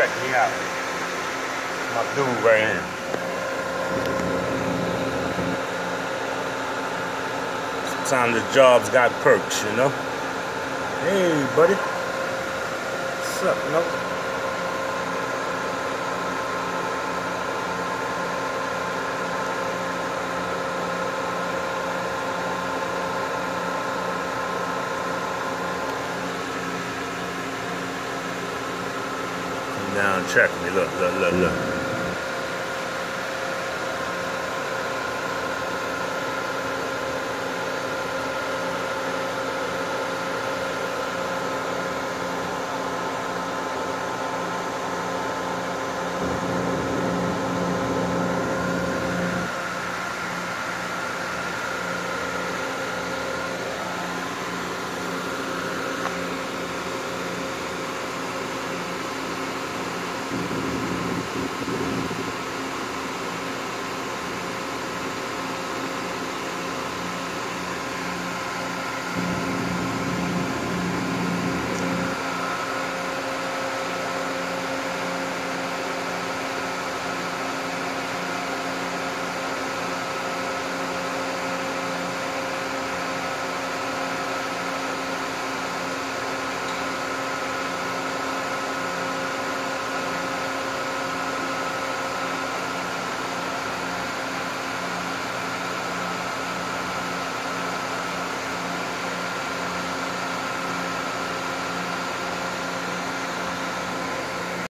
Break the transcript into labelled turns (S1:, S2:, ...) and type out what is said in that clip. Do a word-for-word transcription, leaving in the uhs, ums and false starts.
S1: check me out. My dude right here. Sometimes the job's got perks, you know. Hey, buddy. What's up, no? Come down, check me. Look, look, look, look.